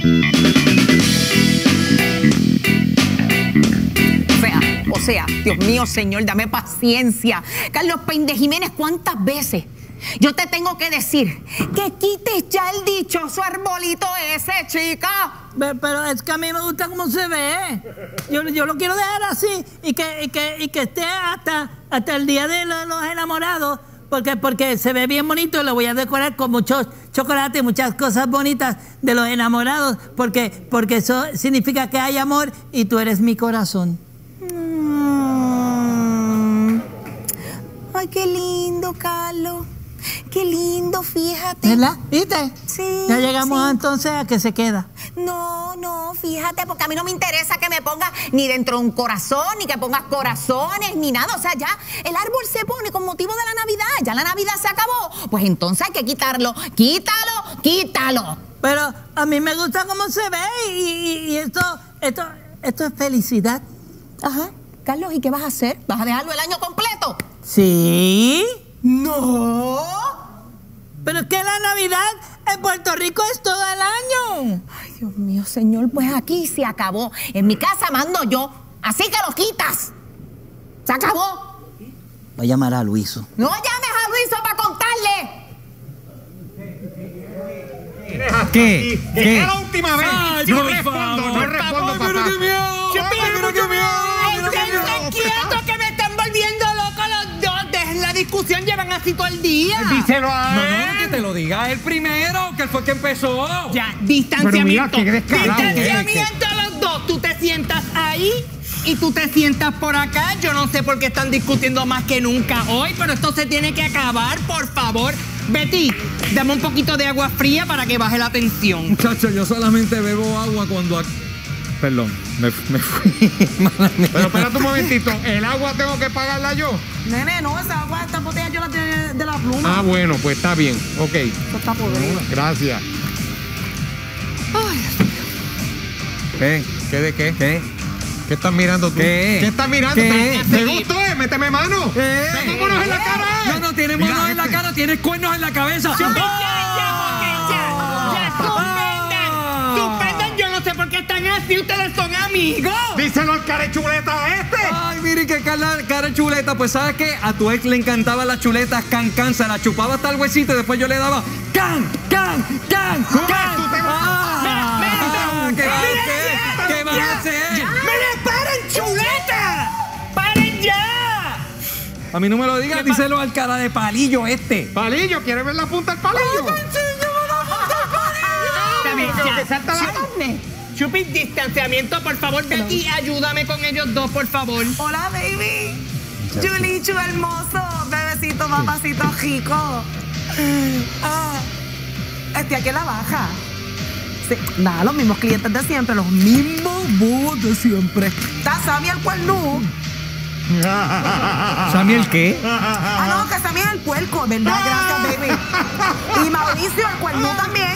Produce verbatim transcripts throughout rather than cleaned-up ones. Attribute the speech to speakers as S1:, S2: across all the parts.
S1: O sea, o sea, Dios mío, señor, dame paciencia. Carlos Péndez Jiménez, ¿cuántas veces yo te tengo que decir que quites ya el dichoso arbolito ese, chica?
S2: Pero, pero es que a mí me gusta cómo se ve. Yo, yo lo quiero dejar así y que, y que, y que esté hasta, hasta el día de los, los enamorados. Porque, porque se ve bien bonito y lo voy a decorar con muchos chocolates y muchas cosas bonitas de los enamorados. Porque, porque eso significa que hay amor y tú eres mi corazón.
S1: Mm. Ay, qué lindo, Carlos. Qué lindo, fíjate.
S2: ¿Verdad? ¿Viste?
S1: Sí.
S2: Ya llegamos
S1: sí.
S2: entonces a que se queda.
S1: No, no, fíjate, porque a mí no me interesa que me pongas ni dentro de un corazón, ni que pongas corazones, ni nada. O sea, ya el árbol se pone con motivo de la Navidad. Ya la Navidad se acabó. Pues entonces hay que quitarlo. Quítalo, quítalo.
S2: Pero a mí me gusta cómo se ve y, y, y esto, esto, esto es felicidad.
S1: Ajá. Carlos, ¿y qué vas a hacer? ¿Vas a dejarlo el año completo?
S2: Sí.
S1: No.
S2: Pero es que la Navidad en Puerto Rico es todo el año.
S1: Ay, Dios mío, señor, pues aquí se acabó. En mi casa mando yo, así que lo quitas. Se acabó.
S2: Voy a llamar a Luiso.
S1: No llames a Luiso para contarle.
S3: ¿Qué? ¿Qué?
S4: Es la última vez.
S3: Ay,
S4: no
S3: por
S4: respondo,
S3: favor.
S4: no respondo,
S3: Ay,
S4: papá.
S3: pero qué miedo.
S4: Ay, pero qué miedo.
S2: Estén quietos que me están volviendo loco los dos. Dejen la discusión, llevan así todo el día.
S4: Díselo a
S3: No,
S4: él.
S3: no, que te lo diga él primero, que él fue el que empezó.
S2: Ya,
S4: Pero
S2: distanciamiento.
S4: mira, qué descarado,
S2: Distanciamiento a los dos. Tú te sientas ahí y tú te sientas por acá. Yo no sé por qué están discutiendo más que nunca hoy, pero esto se tiene que acabar, por favor. Betty, dame un poquito de agua fría para que baje la tensión.
S3: Muchacho, yo solamente bebo agua cuando... ac- Perdón, me, me fui. Mala mía.
S4: Pero espérate un momentito, ¿el agua tengo que pagarla yo?
S1: Nene, no, esa agua, esta botella yo la tengo de la pluma.
S4: Ah, bueno, pues está bien, ok.
S1: Esto está podrido.
S4: Gracias.
S3: ¿Qué?
S4: ¿Qué de qué?
S3: ¿Qué?
S4: ¿Qué estás mirando tú?
S3: ¿Qué?
S4: ¿Qué estás mirando?
S3: ¿Qué?
S4: ¿Te, te gustó, eh? ¡Méteme mano!
S3: ¿Eh?
S4: ¡Tengo monos en la cara!
S3: No, no, tienes
S4: Mira,
S3: monos en la
S4: este.
S3: cara, tienes cuernos en la cabeza.
S2: Ya, ya, ya, ya, suspendan, suspendan, yo no sé por qué están así, ustedes son amigos.
S4: ¡Díselo al carechuleta a este!
S3: Ay, mire qué cara, cara chuleta. Pues ¿sabes qué? A tu ex le encantaban las chuletas can can, se la chupaba hasta el huesito y después yo le daba can, can, can,
S4: ¿Cómo
S3: can.
S4: es? Tú te vas-
S3: Ah,
S2: Mira, mira,
S3: ¿qué vas a
S2: mira,
S3: hacer? ¿Qué vas a hacer?
S2: ¡Mire, paren, chuleta! ¡Paren ya!
S3: A mí no me lo digas,
S2: ¿Qué pa-
S3: díselo al cara de palillo este.
S4: Palillo, ¿quieres ver la punta del palillo?
S2: Está bien,
S4: Pero
S2: ya.
S4: que salta la carne.
S2: Chupi, distanciamiento, por favor, Betty, ayúdame con ellos dos, por favor.
S1: Hola, baby. Chulichu hermoso, bebecito, papacito rico. Ah, estoy aquí en la baja. Sí, nada, los mismos clientes de siempre, los mismos bobos de siempre. Está Sammy el cuernú.
S3: ¿Sammy el qué?
S1: Ah, no, que Sammy es el puerco, ¿verdad? Gracias, baby. Y Mauricio el cuernú también.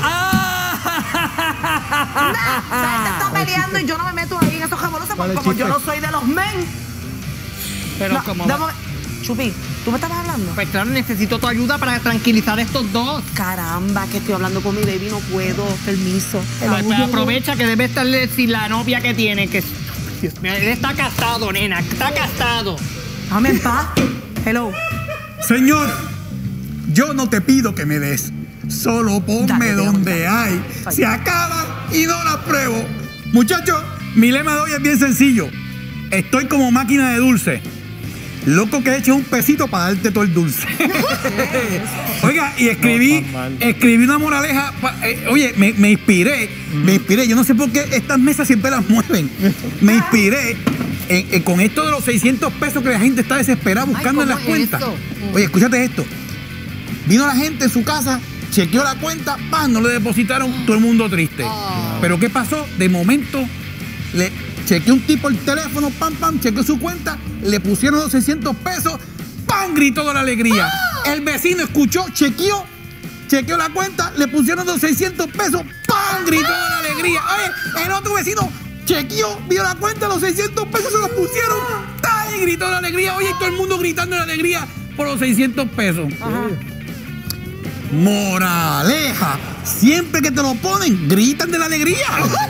S1: Nah, o sea, se está peleando y yo no me meto ahí en esos revoluciones porque como yo no soy de los men.
S2: Pero
S1: No,
S2: como...
S1: dame- Chupi, ¿tú me estabas hablando?
S2: Pues claro, necesito tu ayuda para tranquilizar a estos dos.
S1: Caramba, que estoy hablando con mi baby, no puedo, permiso. Te lo
S2: Ay, pues
S1: juro.
S2: aprovecha que debe estarle sin la novia que tiene, que... Dios mío, él está casado, nena, está casado.
S1: Dame en paz. Hello.
S5: Señor, yo no te pido que me des. Solo ponme
S1: Dale,
S5: donde
S1: déjame,
S5: hay.
S1: Ay.
S5: Se acaban y no las pruebo. Muchachos, mi lema de hoy es bien sencillo. Estoy como máquina de dulce. Loco que eches un pesito para darte todo el dulce. Oiga, y escribí, escribí una moraleja. pa- eh, oye, me, me inspiré, me inspiré. Yo no sé por qué estas mesas siempre las mueven. Me inspiré en- en- con esto de los seiscientos pesos que la gente está desesperada buscando en las
S1: ¿cómo es
S5: cuentas.
S1: eso?
S5: Oye, escúchate esto. Vino la gente en su casa, chequeó la cuenta, ¡pam! No le depositaron, todo el mundo triste. Pero ¿qué pasó? De momento, le chequeó un tipo el teléfono, pam, pam, chequeó su cuenta, le pusieron los seiscientos pesos, ¡pam! Gritó de la alegría. El vecino escuchó, chequeó, chequeó la cuenta, le pusieron los seiscientos pesos, ¡pam! Gritó de la alegría. Oye, el otro vecino chequeó, vio la cuenta, los seiscientos pesos se los pusieron, ¡tal! Y gritó de la alegría. Oye, y todo el mundo gritando de la alegría por los seiscientos pesos. Moraleja. Siempre que te lo ponen, gritan de la alegría.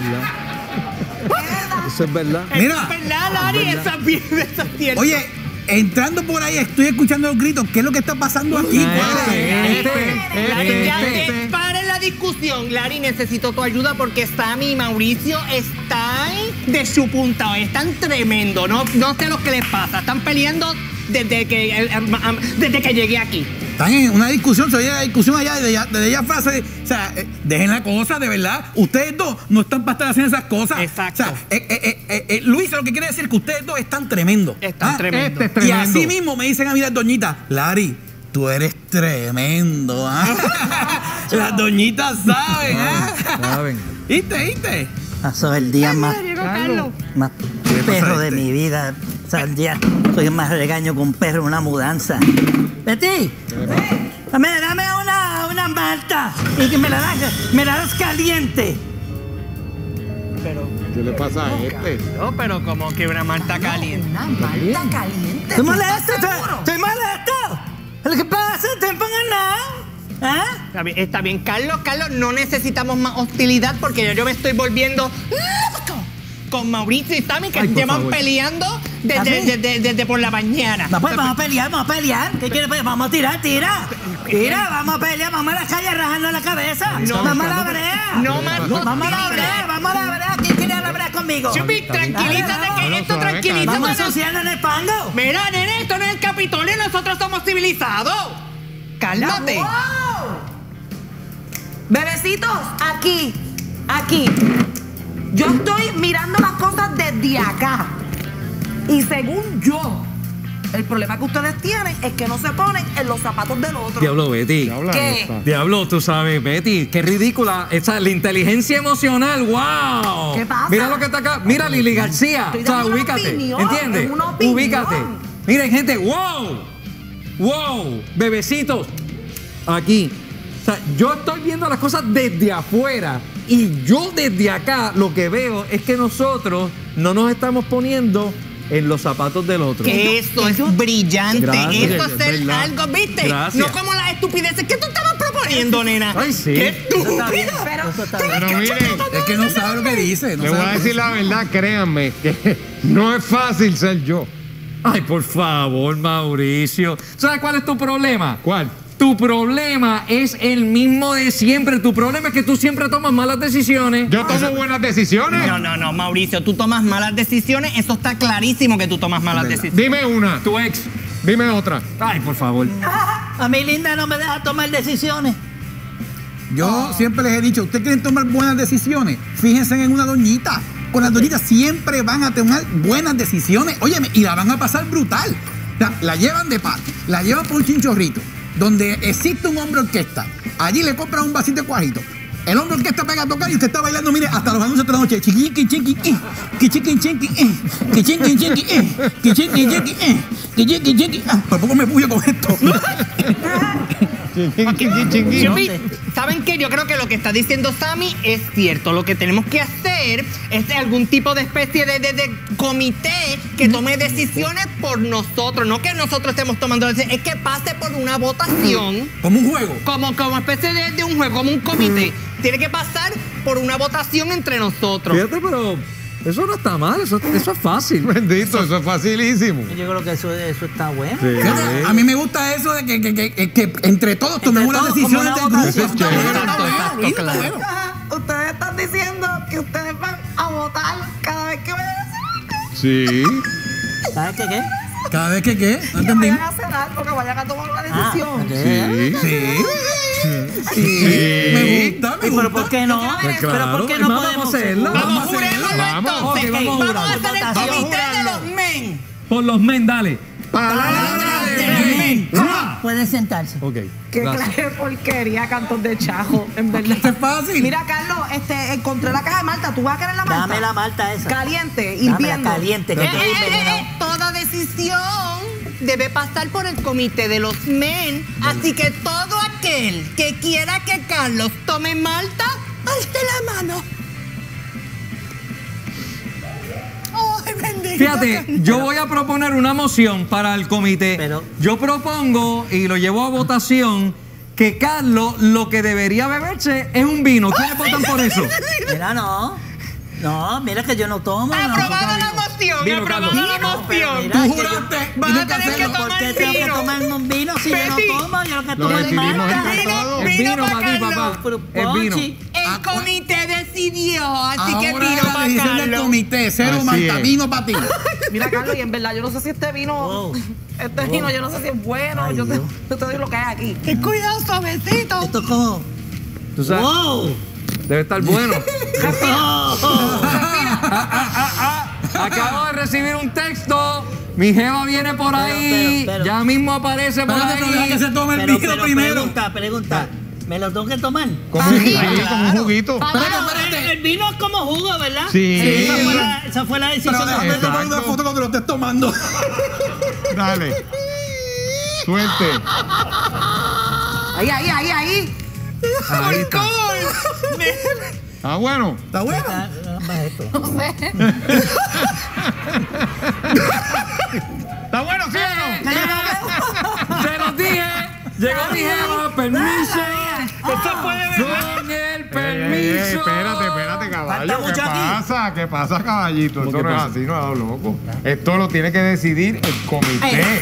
S3: Eso es verdad.
S5: Mira.
S2: Es verdad, Lari, eso es bien, eso es cierto.
S5: Oye, entrando por ahí, estoy escuchando los gritos. ¿Qué es lo que está pasando aquí?
S3: Este, este,
S2: Lari, ya
S3: este,
S2: te paren la discusión. Lari, necesito tu ayuda porque Sammy y Mauricio están de su punta. Están tremendo. No, no sé lo que les pasa. Están peleando desde que, eh, eh, desde que llegué aquí.
S5: Están en una discusión, se oye la discusión allá desde ya, desde ya frase. O sea, eh, dejen la cosa, de verdad. Ustedes dos no están para estar haciendo esas cosas.
S2: Exacto.
S5: O sea, eh, eh, eh, eh, Luis, lo que quiere decir es que ustedes dos están tremendos.
S2: Están tremendos.
S4: Este es
S5: Y
S4: tremendo.
S5: así mismo me dicen a mí las doñitas, Lari, tú eres tremendo. ¿Ah? Las doñitas saben. ¿Ah?
S3: Saben.
S5: ¿Viste, viste?
S2: Pasó el día más,
S4: Carlos.
S2: más
S5: pasa
S2: perro
S5: a
S2: de
S5: este?
S2: mi vida. O sea, el día soy más regaño que un perro en una mudanza. Betty, dame, dame una, una malta y que me la das, me la das caliente. Pero,
S4: ¿Qué le pasa a este?
S2: no, pero como que una malta caliente.
S1: Una malta caliente.
S2: ¿Estoy
S1: ¿tú
S2: molesto?
S1: estás
S2: ¿Estoy,
S1: seguro?
S2: estoy molesto? ¿Qué pasa? ¿Te pongan nada? ¿Ah? Está bien, está bien, Carlos, Carlos, no necesitamos más hostilidad porque yo, yo me estoy volviendo loco con Mauricio y Sammy que
S3: Ay, por
S2: llevan
S3: favor.
S2: peleando desde,
S1: ¿Así?
S2: desde, desde por la mañana.
S6: No, pues vamos a pelear, vamos a pelear. ¿Qué quieres? Pues vamos a tirar, tira. Tira, vamos a pelear, vamos a la calle a rajarnos la cabeza.
S2: No,
S6: vamos a la brea.
S2: No más
S6: Vamos a la
S2: hostilidad.
S6: brea, vamos a la brea. ¿Quién quiere a la brea conmigo?
S2: Chupi, tranquilízate
S6: Dale,
S2: que
S4: no,
S2: esto
S4: suave,
S2: tranquilízate.
S6: Vamos a
S2: no-
S6: asociarnos en el pango.
S2: Mira, nene, esto no es el Capitolio, nosotros somos civilizados. Cálmate.
S1: ¡Wow! Bebecitos, aquí, aquí. Yo estoy mirando las cosas desde acá. Y según yo, el problema que ustedes tienen es que no se ponen en los zapatos del otro.
S3: Diablo, Betty.
S4: Diabla
S1: ¿Qué?
S4: esta.
S3: Diablo, tú sabes, Betty, qué ridícula. Esa, la inteligencia emocional, wow.
S1: ¿Qué pasa?
S3: Mira lo que está acá. Mira, Lili García.
S1: Estoy
S3: O sea,
S1: dando una
S3: ubícate.
S1: opinión,
S3: ¿Entiendes?
S1: es una opinión.
S3: Ubícate. Miren, gente, wow. Wow. Bebecitos. Aquí. O sea, yo estoy viendo las cosas desde afuera. Y yo desde acá lo que veo es que nosotros no nos estamos poniendo en los zapatos del otro.
S2: Que eso es brillante.
S3: Gracias,
S2: Eso
S3: es
S2: es ser
S3: verdad.
S2: algo, ¿viste?
S3: Gracias.
S2: No como las estupideces que tú estabas proponiendo, nena.
S3: Ay, sí.
S2: ¡Qué
S6: Eso está bien.
S2: estúpida!
S1: Pero,
S6: Eso está
S1: ¿tú
S6: bien.
S1: ves
S4: Pero
S1: que
S4: miren,
S1: chulo,
S5: Es que no sabe lo que dice. No
S4: Le voy
S5: sabe
S4: a
S5: lo que
S4: decir la verdad, créanme, que no es fácil ser yo.
S3: Ay, por favor, Mauricio. ¿Sabes cuál es tu problema?
S4: ¿Cuál?
S3: Tu problema es el mismo de siempre. Tu problema es que tú siempre tomas malas decisiones.
S4: Yo tomo buenas decisiones.
S2: No, no, no, Mauricio, tú tomas malas decisiones. Eso está clarísimo que tú tomas malas decisiones.
S4: Dime una,
S3: Tu ex.
S4: dime otra.
S3: Ay, por favor.
S6: A mi linda no me deja tomar decisiones.
S5: Yo siempre les he dicho, ustedes quieren tomar buenas decisiones, fíjense en una doñita. Con las doñitas siempre van a tomar buenas decisiones. Óyeme, y la van a pasar brutal. O sea, la llevan de paz, la llevan por un chinchorrito, donde existe un hombre orquesta. Allí le compran un vasito de cuajito. El hombre orquesta pega a tocar y usted está bailando, mire, hasta los anuncios de la noche. Chiquiqui, chiqui, eh, que chiqui, chiqui, eh, que chiqui, chiqui, eh, que chiqui, chiqui, eh, que chiqui, chiqui. Ah, por poco me puyo con esto.
S2: Chupi, ¿saben qué? Yo creo que lo que está diciendo Sammy es cierto. Lo que tenemos que hacer es algún tipo de especie de, de- de comité que tome decisiones por nosotros. No que nosotros estemos tomando decisiones, es que pase por una votación.
S5: Como un juego.
S2: Como, como especie de, de un juego, como un comité. Tiene que pasar por una votación entre nosotros.
S3: Fíjate, pero eso no está mal. Eso, eso es fácil.
S4: Bendito, eso es facilísimo.
S6: Yo creo que eso, eso está bueno.
S5: Fíjate, a mí me gusta eso de que, que, que, que entre todos tomemos las
S6: todos,
S5: decisiones
S6: como
S5: del
S6: una
S5: grupo.
S6: votación.
S5: Está bueno, está
S2: Exacto,
S5: bueno,
S2: exacto,
S5: lindo,
S2: claro.
S5: bueno.
S1: Ajá, ustedes están diciendo que ustedes van a votar cada vez que vayan a hacer
S4: Sí.
S6: ¿Sabes qué qué?
S5: Cada vez que qué, no
S1: que
S5: entendí.
S1: vayan a hacer algo, que vayan a tomar una
S6: Ah,
S1: decisión.
S6: ok.
S4: Sí.
S5: Sí. Sí.
S4: Sí.
S5: Me gusta, me
S6: ¿Y
S5: gusta.
S6: pero por qué no?
S1: Pues
S6: ¿Pero por qué
S3: claro,
S6: no
S3: vamos a
S6: podemos
S3: hacerlo.
S2: Vamos,
S5: Vamos a
S2: jurémoslo
S5: hacerlo.
S4: Vamos.
S2: entonces.
S3: Ok, vamos a
S2: vamos a
S3: jurarlo.
S2: hacer el
S6: Vamos a
S2: comité de
S4: jurarlo.
S2: los men.
S3: Por los men, dale.
S4: Palabra de
S2: men.
S6: Pueden sentarse.
S3: Ok.
S1: Qué
S3: gracias.
S1: clase de porquería, cantos de chajo, en verdad.
S5: Esto es fácil.
S1: Mira, Carlos, este, encontré la caja de Malta. ¿Tú vas a querer la Malta?
S6: Dame la malta esa.
S1: Caliente,
S6: Dámela
S1: hirviendo.
S6: caliente, que
S2: Eh,
S6: estoy
S2: eh, eh,
S6: envenenado.
S2: eh, toda decisión debe pasar por el comité de los men. Así que todo aquel que quiera que Carlos tome Malta, alce la mano. Ay, bendito.
S3: Fíjate, yo voy a proponer una moción para el comité.
S6: Pero-
S3: Yo propongo y lo llevo a votación que Carlos lo que debería beberse es un vino. ¿Quiénes votan por eso?
S2: Mira, no. No, mira que yo no tomo.
S7: Aprobada
S2: no.
S7: la moción,
S3: Vino,
S7: aprobada
S3: Carlos.
S7: la
S2: No, pero
S7: moción.
S2: mira,
S5: Tú
S2: es que yo-
S5: juraste.
S7: Vas
S5: tienes
S7: a tener que
S5: hacerlo.
S2: ¿Por
S7: tomar
S2: qué tengo que
S7: vino.
S2: tomarme un vino si yo no
S7: Betty.
S2: tomo? Yo lo que
S4: Lo
S2: tomo es
S4: decidimos
S2: Malta.
S4: entre
S7: Vino,
S4: todos.
S3: El
S7: vino
S3: vino
S7: pa'
S3: para ti,
S7: Carlos.
S3: papá.
S2: Pero
S3: El vino.
S2: Ponchi,
S7: El comité decidió, así que
S5: Ahora
S7: vino
S5: es la
S7: para
S5: decisión del
S7: Carlos.
S5: comité. Cero
S4: Así
S5: Malta,
S4: es.
S5: vino para ti.
S1: Mira, Carlos, y en verdad, yo no sé si este vino,
S2: Wow.
S1: este vino, yo no sé si es bueno.
S2: Ay,
S1: yo, te,
S2: Dios.
S1: yo te doy lo que hay aquí.
S7: Ten cuidado, suavecito.
S2: esto es como...
S3: Tú sabes,
S2: ¡Wow!
S3: debe estar bueno.
S2: Oh.
S3: Acabo de recibir un texto. Mi jeva viene por
S2: Pero,
S3: ahí.
S2: pero, pero.
S3: Ya mismo aparece por
S5: Espérate, pero deja que
S3: ahí.
S5: se tome el
S2: Pero,
S5: vino
S2: pero,
S5: primero.
S2: pregunta, pregunta. ¿Me lo tengo que tomar?
S4: Como un, sí, como un juguito.
S5: Espérate,
S2: El,
S5: espérate.
S2: el vino es como jugo, ¿verdad?
S4: Sí.
S2: Esa fue la, esa fue la decisión.
S5: Pero déjame
S2: de-
S5: tomar una
S4: Exacto.
S5: foto cuando lo estés tomando.
S4: Dale. Suelte.
S1: Ahí, ahí, ahí, ahí.
S3: Ahí está.
S4: Ah, bueno.
S5: ¿Está bueno?
S2: Ah, ah, esto.
S4: ¿Está bueno, sí o no?
S3: Se los dije. Llegó mi jeva. Permiso.
S7: Eso puede
S3: Con el
S4: Ey, ey, ey,
S3: permiso.
S4: espérate, espérate, caballo.
S2: Falta
S4: ¿Qué
S2: mucho aquí.
S4: pasa? ¿Qué pasa, caballito?
S3: ¿Cómo
S4: Esto
S3: que
S4: no es
S3: pasa?
S4: así, no es loco. Esto lo tiene que decidir el comité.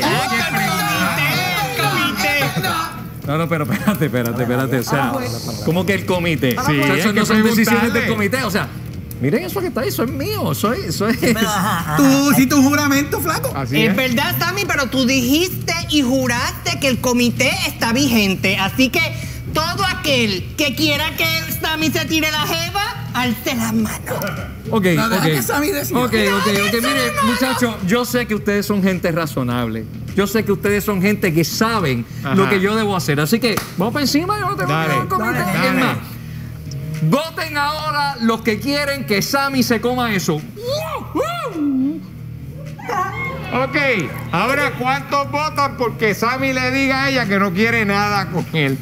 S3: No, no, pero espérate, espérate, espérate. O sea, ¿cómo que el comité?
S4: Sí,
S3: O sea,
S4: hay
S3: eso
S4: que
S3: no son decisiones del
S4: preguntarle.
S3: comité. O sea, miren eso que está ahí. Eso es mío. Eso es. Eso es.
S2: Pero, ajá, ajá.
S5: Tú hiciste un juramento, flaco.
S4: Así
S7: Es
S4: es.
S7: verdad, Sammy, pero tú dijiste y juraste que el comité está vigente. Así que todo aquel que quiera que Sammy se tire la jeva, alce la mano.
S3: Ok,
S5: No, deja
S3: ok.
S5: que Sammy decida.
S3: Ok, ok, ok. Mire, muchachos, yo sé que ustedes son gente razonable. Yo sé que ustedes son gente que saben
S4: Ajá.
S3: lo que yo debo hacer. Así que vamos para encima. Yo no tengo
S4: Dale,
S3: nada que comité.
S4: dale,
S3: Es más,
S4: dale.
S3: voten ahora los que quieren que Sammy se coma eso.
S4: Ok, ahora ¿cuántos votan porque Sammy le diga a ella que no quiere nada con él?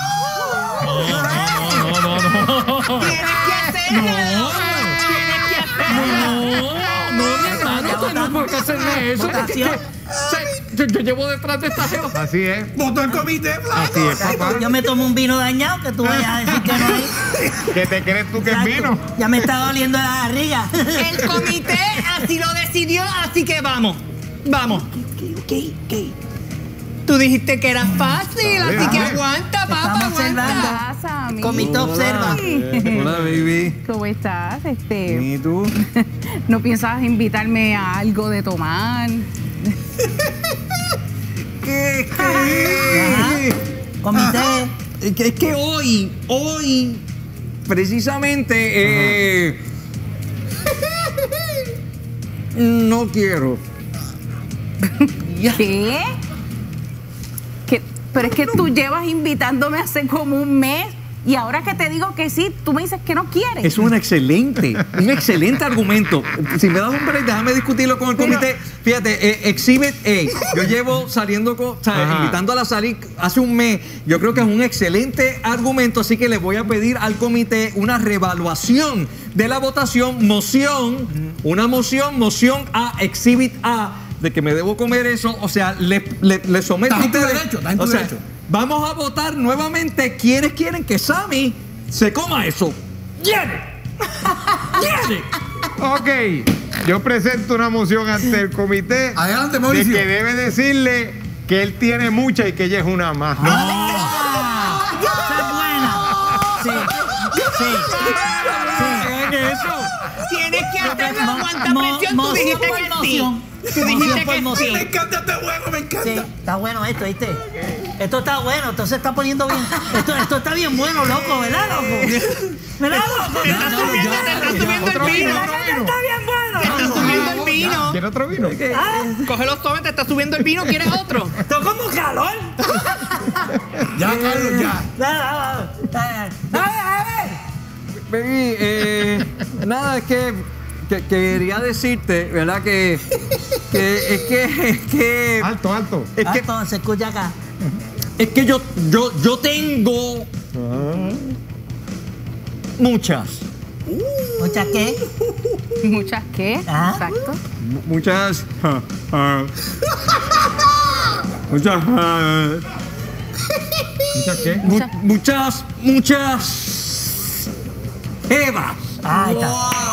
S3: No, no, no.
S7: Tienes que hacerlo. Tienes que hacerlo.
S3: No, no, mi hermano, usted no puede hacerme eso.
S2: Votación.
S3: O sea, Yo, yo llevo detrás de esta jeva.
S4: Así es.
S5: Votó el comité, flaco.
S4: Así es, papá.
S2: Yo me tomo un vino dañado que tú vayas a decir que no hay.
S4: ¿Qué te crees tú que es
S2: Exacto.
S4: vino?
S2: Ya me está doliendo la barriga.
S7: El comité así lo decidió, así que vamos. Vamos. Tú dijiste que era fácil,
S4: Dale,
S7: así que
S4: dale.
S7: aguanta, papá,
S2: Estamos
S7: aguanta.
S2: observando.
S8: pasa, mi?
S2: Comité observa.
S3: Hola, baby.
S8: ¿Cómo estás? Este,
S3: ¿Y tú?
S8: ¿no piensas invitarme a algo de tomar?
S3: ¿Qué?
S2: Ajá. Comité.
S3: Es que, es que hoy, hoy, precisamente, eh, no quiero.
S8: ¿Qué? ¿Qué? Pero es que tú llevas invitándome hace como un mes y ahora que te digo que sí, tú me dices que no quieres.
S3: Es un excelente, un excelente argumento. Si me das un break, déjame discutirlo con el comité. Fíjate, eh, Exhibit A, yo llevo saliendo con, o sea,
S4: Ajá.
S3: invitándola a salir hace un mes. Yo creo que es un excelente argumento, así que le voy a pedir al comité una reevaluación de la votación, moción, una moción, moción a Exhibit A, de que me debo comer eso. O sea, le, le, le someto
S5: Está
S3: a
S5: en tu
S3: ustedes.
S5: derecho, está en tu
S3: o sea,
S5: derecho.
S3: vamos a votar nuevamente quiénes quieren que Sammy se coma eso. ¡Viene! ¡Viene!
S4: Ok, yo presento una moción ante el comité
S5: Adelante,
S4: de
S5: Mauricio.
S4: que debe decirle que él tiene mucha y que ella es una más.
S2: Ah, esa es buena. Sí, sí.
S3: Hagan eso.
S7: Tienes que hacerlo,
S2: Mo-
S7: aguanta
S2: mo-
S7: presión, tú
S2: moción
S7: dijiste
S2: por
S7: que sí.
S2: moción.
S7: Tú
S2: Moción
S7: dijiste
S2: por
S7: que
S2: moción.
S7: sí.
S5: Me encanta este juego, me
S2: Sí,
S5: encanta.
S2: está bueno esto, ¿viste? Esto está bueno, esto se está poniendo bien. Esto, esto está bien bueno, loco, ¿verdad, loco? ¿Verdad, loco?
S7: Te está subiendo, te está subiendo el vino.
S2: Está bien bueno.
S7: Te está subiendo el vino.
S4: ¿Quiere otro vino?
S7: Coge los tomes, te está subiendo el vino, ¿quieres otro?
S2: Esto es como calor.
S5: Ya, Carlos, ya.
S2: Dale, dale, dale. Dale, dale.
S3: Baby, eh, nada, es que, que- quería decirte, ¿verdad? Que, que es que, es que,
S4: Alto, alto.
S3: es que,
S2: Alto, se escucha acá.
S3: es que yo, yo, yo tengo muchas,
S2: ¿Muchas qué?
S8: ¿Muchas qué?
S2: Ah.
S8: Exacto.
S3: muchas, ah, ah, muchas, ah,
S4: ¿Muchas qué?
S3: Mu- muchas, muchas. Eva.
S2: Ahí está.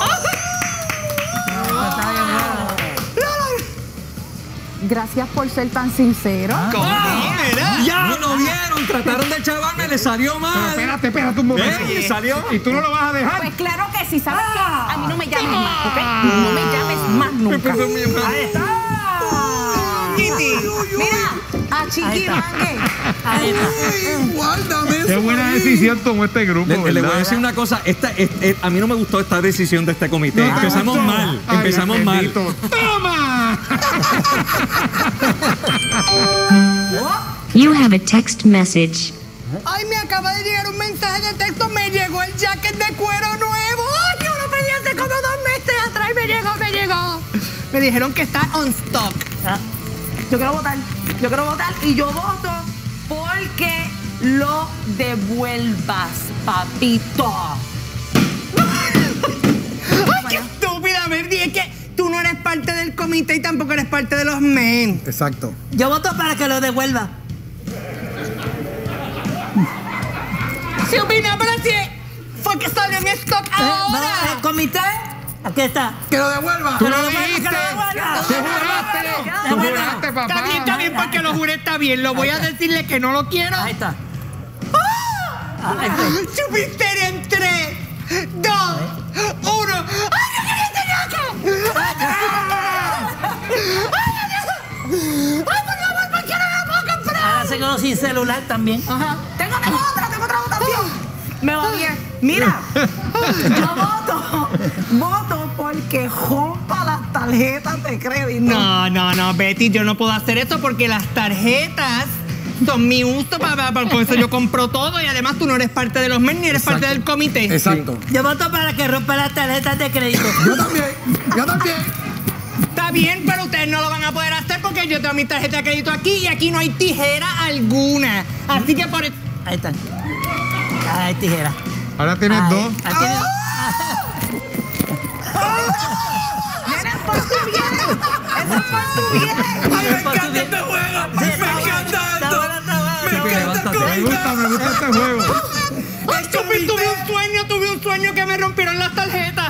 S8: Gracias por ser tan sincero.
S3: Ya lo vieron, trataron de chavarme, le salió
S4: Pero
S3: mal.
S4: espérate, espérate un momento.
S3: ¿Eh? ¿Le salió?
S4: ¿Y tú no lo vas a dejar?
S8: Pues claro que sí, ¿sabes qué? A mí no me llames más, ¿ok? No me llames más nunca.
S2: Ahí está.
S8: Mira, a Chiquimangue.
S2: Ahí está.
S5: Ay, guárdame eso.
S4: Qué buena decisión tomó este grupo,
S3: Le, le voy a
S4: ¿verdad?
S3: decir una cosa, esta, es- es- a mí no me gustó esta decisión de este comité.
S4: ¿No te
S3: Empezamos
S4: gustó?
S3: mal,
S4: Ay,
S3: empezamos mal.
S4: bendito. ¡Toma!
S9: You have a text message.
S7: Ay, me acaba de llegar un mensaje de texto. Me llegó el jacket de cuero nuevo. Ay, yo lo pedí hace como dos meses atrás y me llegó, me llegó. Me dijeron que está on stock.
S1: Ah, Yo quiero votar. Yo quiero votar y yo voto
S8: Porque lo devuelvas, papito.
S7: Ay, qué estúpida, Verdi. Es que tú no eres parte del comité y tampoco eres parte de los men.
S5: Exacto.
S2: Yo voto para que lo devuelva.
S7: Si opina, pero si fue que salió en stock
S2: Eh, no,
S7: ahora.
S2: el comité, aquí está.
S5: Que lo devuelva.
S2: Que lo
S4: lo
S2: devuelva, que
S4: dijiste.
S2: lo devuelva.
S4: Tú juraste. Tú juraste, papá.
S7: Está bien, está bien, porque lo juré, está bien. Lo voy a decirle que no lo quiero.
S2: Ahí está.
S7: Chupisteria en tres, dos, uno. ¡Ay, yo quería este jacket! ¡Ay, Dios! ¡Ay, por favor, por qué no me lo puedo comprar!
S2: Ahora se quedó sin celular también.
S1: Ajá. Tengo, tengo otra, tengo otra votación. Me va bien. Mira, yo voto, voto porque rompa las tarjetas de crédito.
S7: No, no, no, Betty, yo no puedo hacer eso porque las tarjetas son mi uso para, para por eso yo compro todo y además tú no eres parte de los men ni eres
S5: Exacto.
S7: parte del comité.
S5: Exacto.
S2: Yo voto para que rompa las tarjetas de crédito.
S5: Yo también. Yo también.
S7: Está bien, pero ustedes no lo van a poder hacer porque yo tengo mi tarjeta de crédito aquí y aquí no hay tijera alguna. Así que por eso...
S2: Ahí está. Ahí tijera.
S4: Ahora tienes
S2: Ahí,
S4: dos.
S2: ahí tiene-
S1: Nena, por tu bien. Eso es por tu bien.
S5: Ay, me
S2: Por tu
S5: encanta
S2: bien.
S5: este juego.
S2: Sí,
S5: Me
S2: está bueno,
S5: encanta
S2: está
S5: esto.
S2: bueno, está bueno.
S5: Me encanta el
S3: levántate.
S4: Me
S5: comité.
S4: gusta, me gusta este juego.
S7: Ay, Chupi, tuve un sueño, tuve un sueño que me rompieron las tarjetas.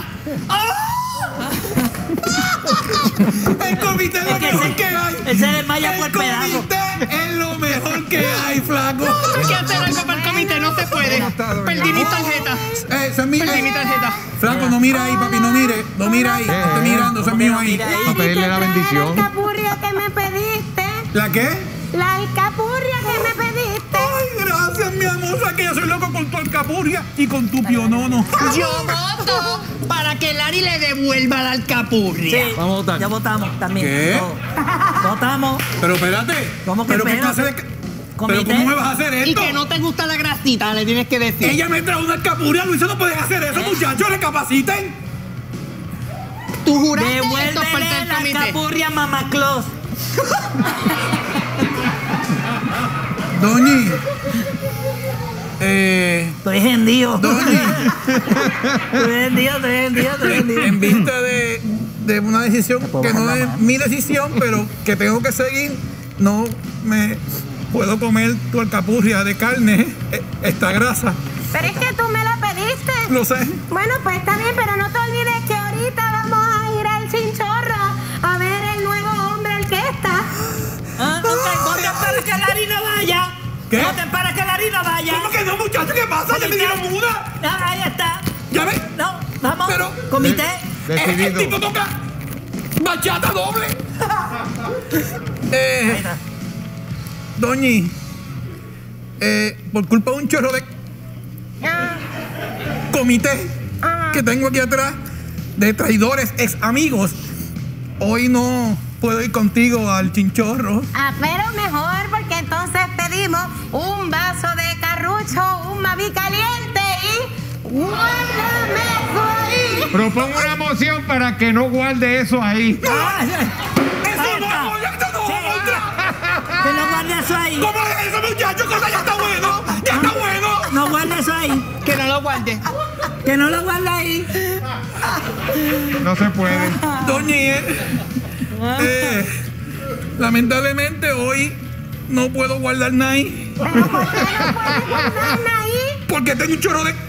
S5: El comité es lo
S2: Es que
S5: mejor
S2: ese-
S5: que hay.
S2: Él se desmaya
S5: El
S2: por pedazo.
S5: comité es lo mejor que hay, flaco.
S7: Hay que hacer algo para el comité, no se puede. Perdí mi tarjeta.
S5: Eh, esa es mi,
S7: Perdí mi
S5: eh,
S7: tarjeta.
S5: Flaco, no mira ahí, papi, no mire. No mira ahí. Estoy mirando, eso es mío ahí.
S2: Mira ahí.
S4: Para pedirle la bendición.
S10: La alcapurria que me pediste.
S5: ¿La qué?
S10: La alcapurria que me pediste.
S5: Ay, gracias, mi amor. O sea, que yo soy loco con tu alcapurria y con tu pionono.
S7: Yo voto para que Lari le devuelva la alcapurria.
S2: Sí,
S3: Vamos a votar.
S2: ya votamos también.
S5: ¿Qué?
S2: Todos. Votamos.
S5: Pero espérate.
S2: ¿Cómo que
S5: ¿Pero qué
S2: espérate?
S5: clase de... Pero
S2: Comité.
S5: ¿cómo me vas a hacer
S7: Y
S5: esto?
S7: que no te gusta la grasita, le tienes que decir.
S5: Ella me trajo una alcapurria, Luisa, no pueden hacer eso, muchachos, recapaciten.
S7: Tú juraste esto es parte
S2: Devuélvele
S7: del
S2: la
S7: comité.
S2: capurria, mamá Claus.
S5: Doñi. Eh...
S2: Estoy hendido.
S5: Doñi.
S2: Estoy hendido, estoy hendido, estoy hendido.
S5: En vista de, de una decisión que no es mi decisión, pero que tengo que seguir, no me puedo comer tu alcapurria de carne, eh, esta grasa.
S10: Pero es que tú me la pediste.
S5: Lo sé.
S10: Bueno, pues está bien, pero no te olvides que ahorita vamos a ir al Chinchorro a ver el nuevo hombre orquesta.
S2: Ah, ok, voten para que Lari no vaya.
S5: ¿Qué?
S2: Voten para que Lari no vaya.
S5: ¿Cómo que no, muchachos? ¿Qué pasa? ¿Ya me dieron una?
S2: Ah, ahí está.
S5: ¿Ya ves?
S2: No, vamos.
S5: Pero-
S2: Comité.
S5: El, el
S4: Decidido.
S5: tipo toca bachata doble. eh, Doñi, eh, por culpa de un chorro de
S10: Ah,
S5: comité que tengo aquí atrás, de traidores, ex amigos, hoy no puedo ir contigo al Chinchorro.
S10: ah, pero mejor porque entonces pedimos un vaso de carrucho, un maví caliente y guárdame eso ahí.
S4: Propongo una moción para que no guarde eso ahí.
S2: Ah,
S5: ¡Eso
S2: ahí
S5: no
S2: está.
S5: voy a esto no
S2: Sí.
S5: otra!
S2: Que no guarde eso ahí.
S5: ¿Cómo es eso, muchachos? Cosa ya está bueno, ya está bueno.
S2: No guarde eso ahí.
S7: Que no lo guarde.
S2: Que no lo guarde ahí.
S4: No se puede.
S5: Doñi, eh, eh, lamentablemente hoy no puedo guardar nada ahí.
S10: ¿Pero por qué no puedes guardarla ahí?
S5: Porque tengo un chorro de.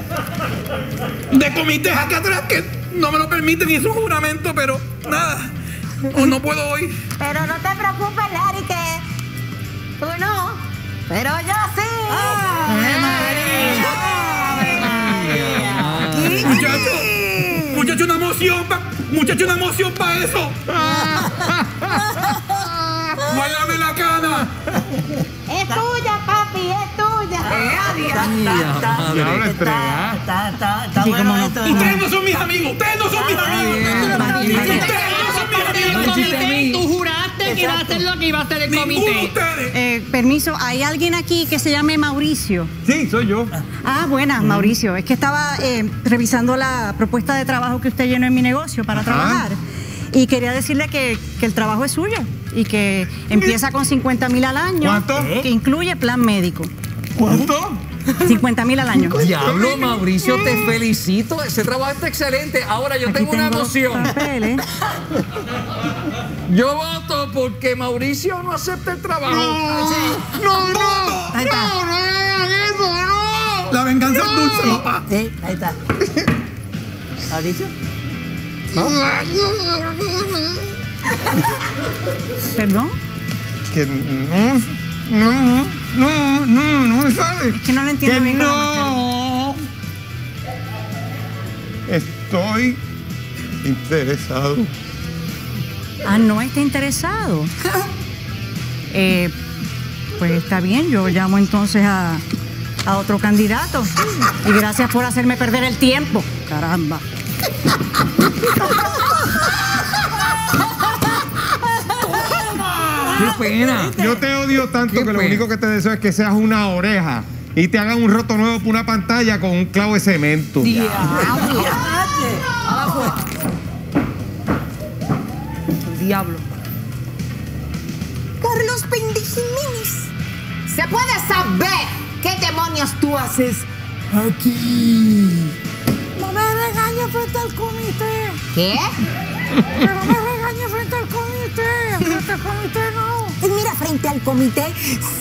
S5: de comités aquí atrás que no me lo permiten y es un juramento, pero nada. O no puedo hoy.
S10: Pero no te preocupes, Larry, que tú no, pero yo sí.
S2: ¡Ave María! ¡Ave María!
S5: Muchacho, muchacho, una emoción, pa, muchacho, una emoción para eso. Guárdame la cana.
S10: Es tuya, papi, es tuya.
S4: Ya lo entrega.
S2: Está, está, está
S6: Sí,
S2: bueno
S6: cómo no.
S2: esto, ¿no?
S5: Ustedes no son mis amigos, ustedes no son mis amigos. Ustedes no son mis amigos.
S7: Comité, tú juraste que iba a hacer lo que iba a hacer el
S5: Ninguno de
S7: comité.
S5: ustedes.
S11: Eh, permiso, ¿hay alguien aquí que se llame Mauricio?
S4: Sí, soy yo.
S11: Ah, buenas, Mauricio. Es que estaba eh, revisando la propuesta de trabajo que usted llenó en mi negocio para
S4: Ajá.
S11: trabajar. Y quería decirle que, que el trabajo es suyo y que empieza con cincuenta mil al año.
S4: ¿Cuánto?
S11: Que incluye plan médico.
S4: ¿Cuánto?
S11: cincuenta mil al año.
S3: Diablo, Mauricio, te felicito. Ese trabajo está excelente. Ahora yo
S11: Aquí
S3: tengo una
S11: tengo
S3: emoción.
S11: papeles.
S3: Yo voto porque Mauricio no acepta el trabajo.
S4: No, no,
S11: Ahí está.
S4: no, no hagan eso, no.
S5: La venganza es dulce, papá.
S2: Sí, ahí está. ¿Mauricio?
S11: ¿Perdón?
S4: Que no, no, no, no, no me sale.
S11: Es que no lo entiendo
S4: Que
S11: bien. cómo
S4: no. Estoy interesado.
S11: Ah, no está interesado. Eh, pues está bien, yo llamo entonces a, a otro candidato. Y gracias por hacerme perder el tiempo. Caramba.
S3: ¡Qué pena!
S4: Yo te odio tanto
S3: Qué
S4: que lo
S3: pena.
S4: único que te deseo es que seas una oreja y te hagan un roto nuevo por una pantalla con un clavo de cemento.
S2: Diablo.
S10: Carlos Pendejiminis, ¿se puede saber qué demonios tú haces aquí?
S2: No me regañes frente al comité.
S10: ¿Qué?
S2: Pero no me regañes frente al comité. Frente al comité no.
S10: Pues mira, frente al comité,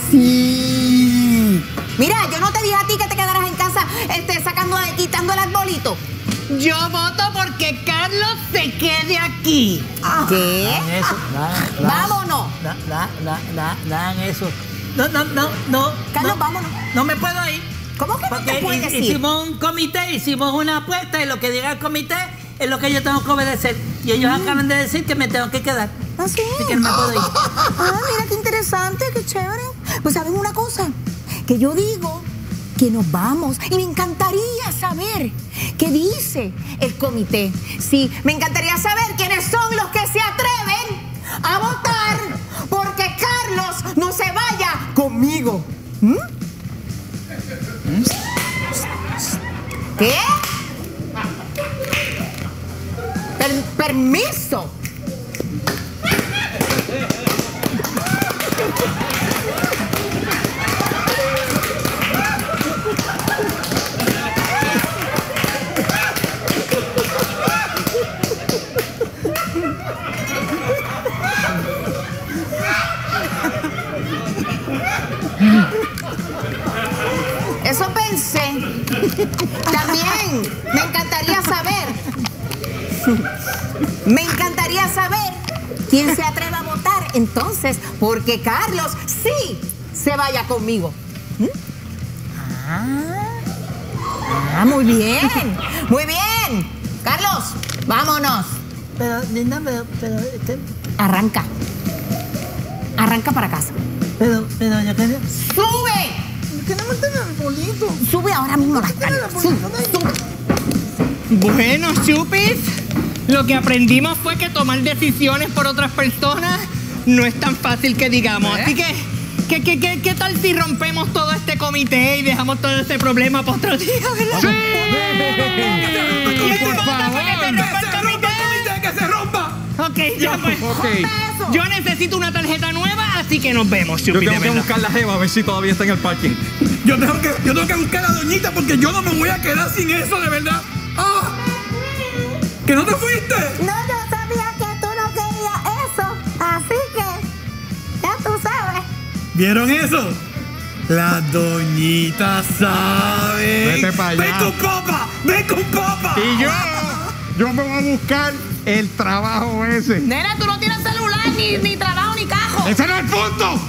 S10: sí. Mira, yo no te dije a ti que te quedaras en casa este, sacando, quitando el arbolito.
S7: Yo voto porque Carlos se quede aquí.
S10: ¿Qué?
S2: Hagan eso. da- da-
S10: Vámonos.
S2: Da, da, da, da, dan eso. No, no, no, no.
S10: Carlos,
S2: no,
S10: vámonos.
S2: No me puedo ir.
S10: ¿Cómo que no
S2: Porque
S10: te puedes
S2: hi-
S10: ir?
S2: hicimos un comité, hicimos una apuesta y lo que diga el comité es lo que yo tengo que obedecer. Y ellos acaban de decir que me tengo que quedar.
S10: ¿Ah, sí?
S2: Así que no me puedo ir.
S10: Ah, mira qué interesante, qué chévere. Pues saben una cosa, que yo digo que nos vamos y me encantaría saber qué dice el comité. Sí, me encantaría saber quiénes son los que se atreven a votar porque Carlos no se vaya conmigo. ¿Mm? ¿Qué? Per- permiso. Eso pensé. También me encantaría saber. Me encantaría saber quién se atreve a votar entonces, porque Carlos sí se vaya conmigo. ¿Mm? Ah, ah, muy bien, muy bien. Carlos, vámonos.
S2: Pero, linda, pero, pero, este,
S10: Arranca. Arranca para casa.
S2: pero, pero yo quería.
S10: ¡Sube!
S2: ¿Qué no me tiene el bolito?
S10: Sube ahora mismo las escalera. Sube, sube.
S7: Bueno, Chupis, lo que aprendimos fue que tomar decisiones por otras personas no es tan fácil que digamos. Así que, ¿qué, qué, qué, qué tal si rompemos todo este comité y dejamos todo este problema para otro día, verdad?
S5: ¡Sí!
S7: ¿Quién
S5: ¡Por
S7: vota
S5: favor!
S7: para que se
S5: ¡Que
S7: rompa
S5: se
S7: el
S5: rompa
S7: comité?
S5: el comité! ¡Que se rompa!
S7: Ok, ya pues.
S4: Ok.
S7: Yo necesito una tarjeta nueva, así que nos vemos,
S3: Yo
S7: Chupis, de
S3: tengo que
S7: verdad.
S3: buscar la jeva a ver si todavía está en el parking.
S5: Yo tengo que, yo tengo que buscar a la doñita porque yo no me voy a quedar sin eso, de verdad. ¡Ah! ¿Que no te fuiste?
S10: No, yo sabía que tú no querías eso. Así que, ya tú sabes.
S5: ¿Vieron eso? Las doñitas saben.
S4: Vete para allá.
S5: ¡Ven con papa! ¡Ven con papa!
S4: Y yo, yo me voy a buscar el trabajo ese.
S8: Nena, tú no tienes celular, ni, ni trabajo, ni cajo.
S4: ¡Ese no es el punto!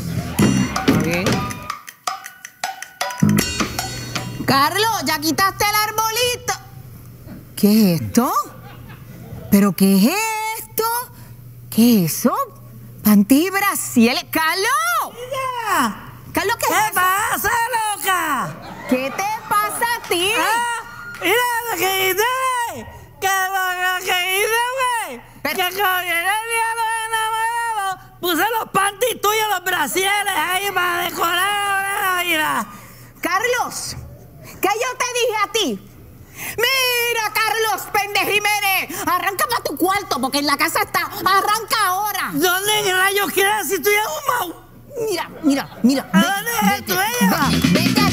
S10: Carlos, ya quitaste el arbolito. ¿Qué es esto? ¿Pero qué es esto? ¿Qué es eso? Panty y brasieles. ¡Carlos!
S2: Mira.
S10: Carlos, ¿qué,
S2: ¿Qué
S10: es eso?
S2: pasa, loca?
S10: ¿Qué te pasa a ti?
S2: Ah, mira lo que hice, güey. Que lo que hice, güey. Que cuando llegué el día de los enamorados, puse los panties tuyos, los brasieles ahí para decorar. Mira.
S10: Carlos, ¿qué yo te dije a ti? Mira, Carlos Péndez Jiménez, arranca para tu cuarto porque en la casa está. Arranca ahora.
S2: ¿Dónde en rayos quieres si estoy ahumado?
S10: Mira, mira, mira.
S2: ¿A dónde es tu ella?
S10: Vete